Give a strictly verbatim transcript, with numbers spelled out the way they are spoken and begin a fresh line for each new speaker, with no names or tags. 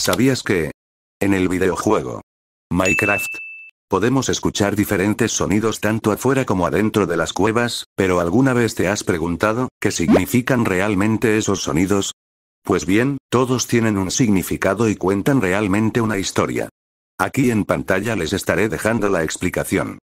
¿Sabías que en el videojuego Minecraft podemos escuchar diferentes sonidos tanto afuera como adentro de las cuevas, pero alguna vez te has preguntado, ¿qué significan realmente esos sonidos? Pues bien, todos tienen un significado y cuentan realmente una historia. Aquí en pantalla les estaré dejando la explicación.